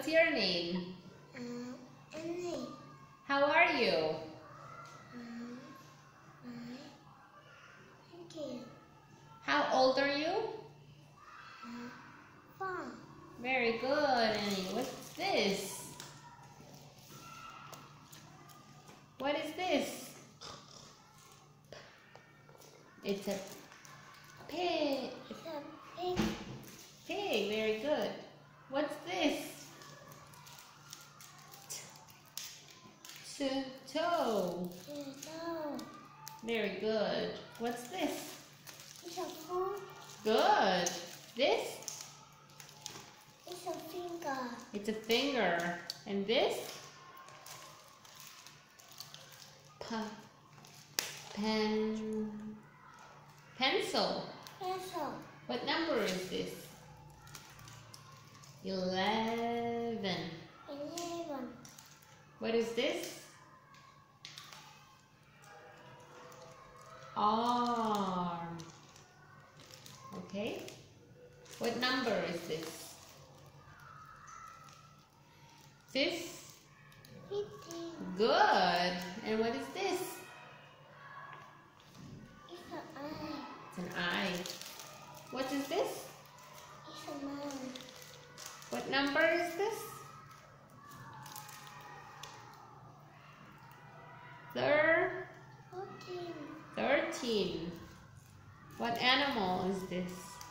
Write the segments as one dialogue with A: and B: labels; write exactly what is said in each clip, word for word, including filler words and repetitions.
A: What's your name?
B: Um, Annie.
A: How are you?
B: Um, I, thank you.
A: How old are you?
B: Um, Fun.
A: Very good, Annie. What's this? What is this? It's a pig.
B: It's a pig.
A: Pig, very good. What's this? T toe.
B: It's a
A: Very good. What's this?
B: It's a foot.
A: Good. This?
B: It's a finger.
A: It's a finger. And this? P pen pencil.
B: Pencil.
A: What number is this? Eleven.
B: Eleven.
A: What is this? Arm. Okay. What number is this? Fifth.
B: Fifteen.
A: Good. And what is this?
B: It's an eye.
A: It's an eye. What is this?
B: It's a man.
A: What number is this? Third.
B: Fourteen.
A: Thirteen. What animal is this?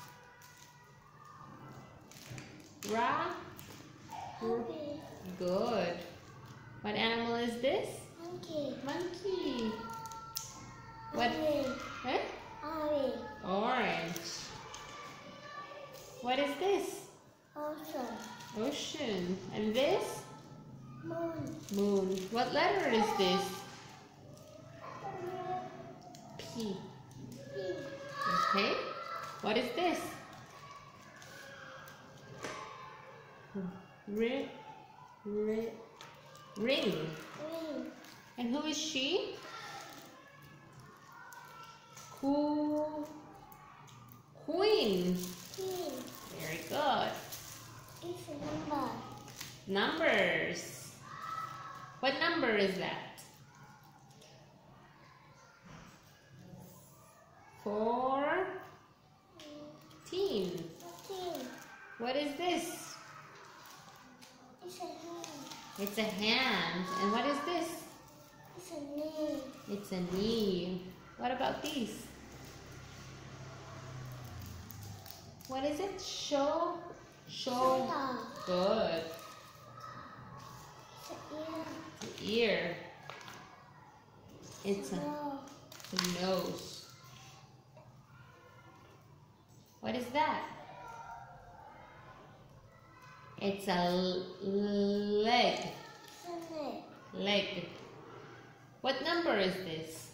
A: Ra?
B: Happy.
A: Good. What animal is this?
B: Monkey.
A: Monkey. What?
B: Orange.
A: Eh?
B: Orange.
A: Orange. What is this?
B: Also.
A: Ocean. And this?
B: Moon.
A: Moon. What letter is this? P.
B: Pig.
A: Okay. What is this? Ri ri ring.
B: Ring.
A: And who is she? Who? Queen.
B: Queen.
A: Very good.
B: It's a number.
A: Numbers. What number is that? Fourteen.
B: Fourteen.
A: What is this?
B: It's a hand.
A: It's a hand. And what is this?
B: It's a knee.
A: It's a knee. What about these? What is it? Show. Show.
B: Shoulder.
A: Good.
B: It's a ear.
A: Ear. It's
B: It's
A: a,
B: a nose.
A: a nose. What is that? It's a l- leg.
B: It's a neck.
A: Leg. What number is this?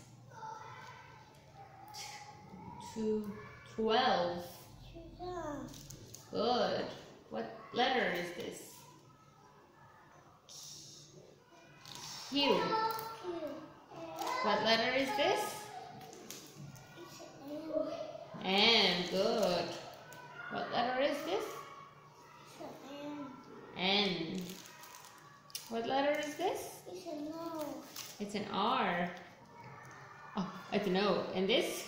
A: Two, twelve.
B: Sugar.
A: Good. What letter is this? Q.
B: Q.
A: What letter is this?
B: It's a N.
A: N. Good. What letter is this?
B: It's a N.
A: N. What letter is this?
B: It's a nose.
A: It's an R. Oh, it's an O. And this?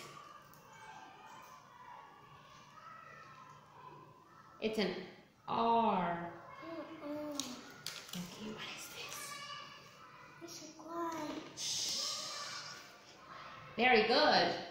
A: It's an R.
B: Mm-mm.
A: Okay, what is this?
B: It's a quiet.
A: Very good.